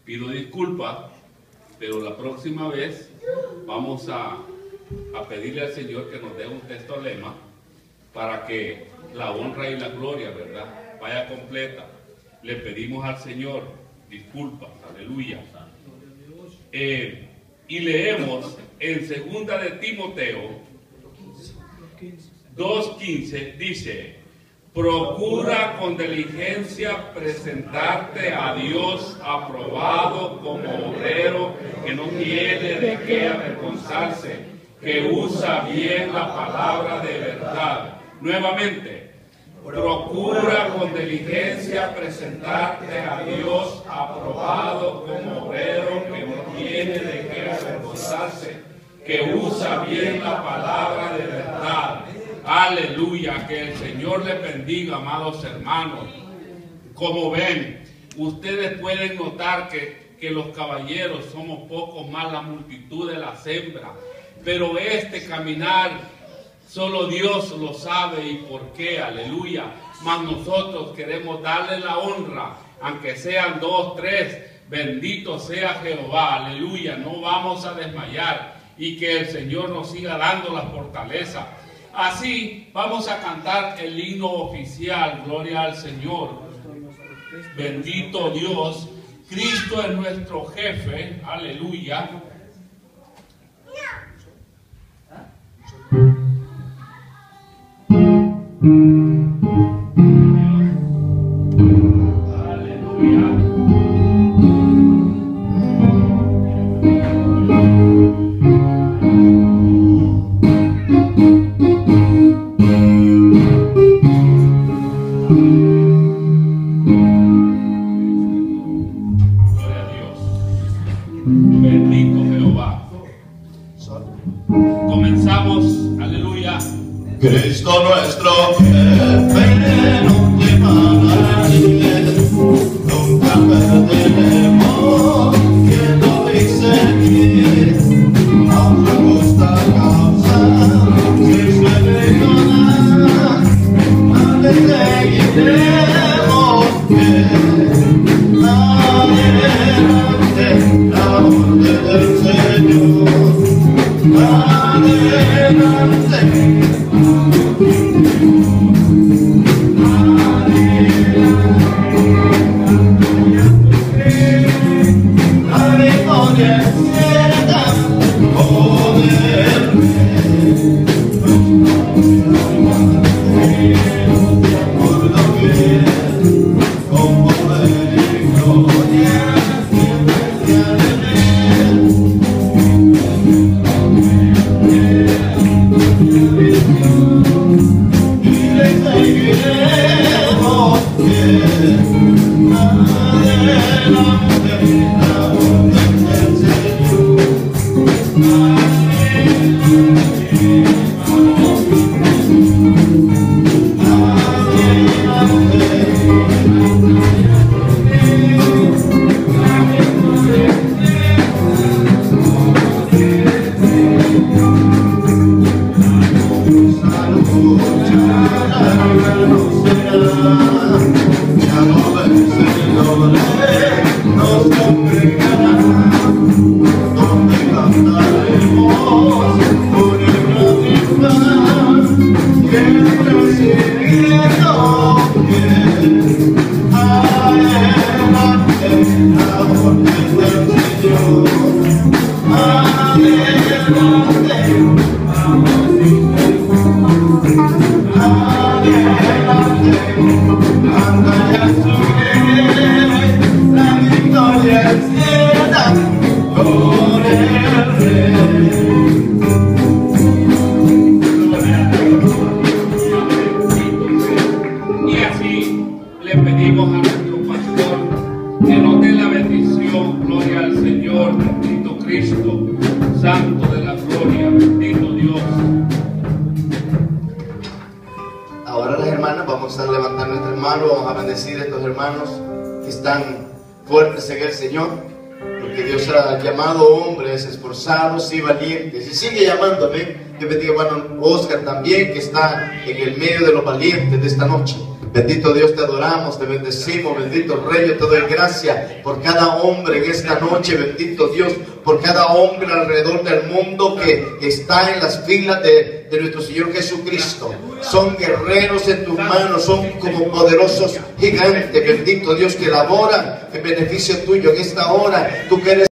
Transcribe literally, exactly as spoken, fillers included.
pido disculpas, pero la próxima vez vamos a, a pedirle al Señor que nos dé un texto lema para que la honra y la gloria, ¿verdad?, vaya completa. Le pedimos al Señor disculpas, aleluya. Eh, y leemos en segunda de Timoteo dos quince, dice: procura con diligencia presentarte a Dios aprobado como obrero que no tiene de qué avergonzarse, que usa bien la palabra de verdad. Nuevamente, procura con diligencia presentarte a Dios aprobado como obrero que no tiene de qué avergonzarse, que usa bien la palabra de verdad. Aleluya, que el Señor les bendiga, amados hermanos. Como ven, ustedes pueden notar que, que los caballeros somos pocos más la multitud de las hembras, pero este caminar solo Dios lo sabe y por qué, aleluya. Mas nosotros queremos darle la honra, aunque sean dos, tres, bendito sea Jehová, aleluya. No vamos a desmayar y que el Señor nos siga dando la fortaleza. Así vamos a cantar el himno oficial, gloria al Señor. Bendito Dios, Cristo es nuestro jefe, aleluya. Cristo nuestro jefe, nunca nadie, nunca perderemos, quien lo dice aquí, a una justa causa, si se perdona, a le seguiremos, que adelante la orden del Señor, adelante. Y valientes, y sigue llamándome. Yo bendiga a hermano Oscar también, que está en el medio de los valientes de esta noche. Bendito Dios, te adoramos, te bendecimos, bendito Rey, yo te doy gracias por cada hombre en esta noche, bendito Dios, por cada hombre alrededor del mundo que está en las filas de, de nuestro Señor Jesucristo. Son guerreros en tus manos, son como poderosos gigantes, bendito Dios, que laboran en beneficio tuyo en esta hora. Tú que eres